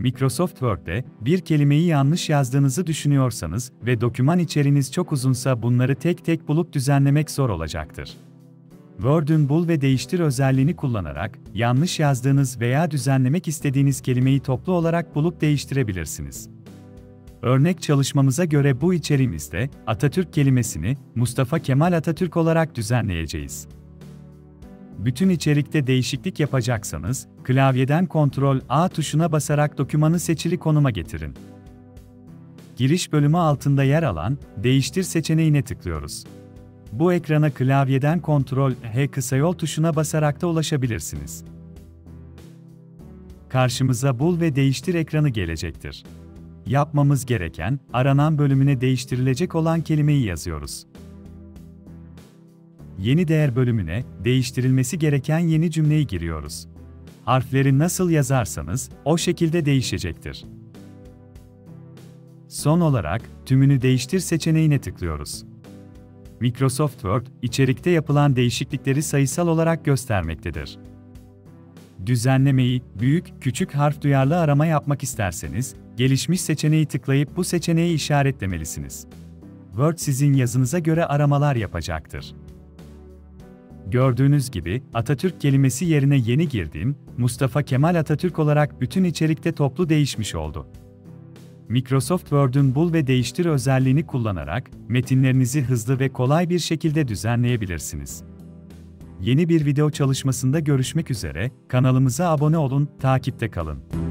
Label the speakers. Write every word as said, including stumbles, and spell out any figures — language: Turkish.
Speaker 1: Microsoft Word'de bir kelimeyi yanlış yazdığınızı düşünüyorsanız ve doküman içeriğiniz çok uzunsa bunları tek tek bulup düzenlemek zor olacaktır. Word'ün bul ve değiştir özelliğini kullanarak yanlış yazdığınız veya düzenlemek istediğiniz kelimeyi toplu olarak bulup değiştirebilirsiniz. Örnek çalışmamıza göre bu içeriğimizde Atatürk kelimesini Mustafa Kemal Atatürk olarak düzenleyeceğiz. Bütün içerikte değişiklik yapacaksanız, klavyeden Ctrl A tuşuna basarak dokümanı seçili konuma getirin. Giriş bölümü altında yer alan Değiştir seçeneğine tıklıyoruz. Bu ekrana klavyeden Ctrl H kısayol tuşuna basarak da ulaşabilirsiniz. Karşımıza Bul ve Değiştir ekranı gelecektir. Yapmamız gereken, aranan bölümüne değiştirilecek olan kelimeyi yazıyoruz. Yeni değer bölümüne, değiştirilmesi gereken yeni cümleyi giriyoruz. Harfleri nasıl yazarsanız, o şekilde değişecektir. Son olarak, Tümünü değiştir seçeneğine tıklıyoruz. Microsoft Word, içerikte yapılan değişiklikleri sayısal olarak göstermektedir. Düzenlemeyi, büyük, küçük harf duyarlı arama yapmak isterseniz, gelişmiş seçeneği tıklayıp bu seçeneği işaretlemelisiniz. Word sizin yazınıza göre aramalar yapacaktır. Gördüğünüz gibi, Atatürk kelimesi yerine yeni girdiğim, Mustafa Kemal Atatürk olarak bütün içerikte toplu değişmiş oldu. Microsoft Word'ün Bul ve Değiştir özelliğini kullanarak, metinlerinizi hızlı ve kolay bir şekilde düzenleyebilirsiniz. Yeni bir video çalışmasında görüşmek üzere, kanalımıza abone olun, takipte kalın.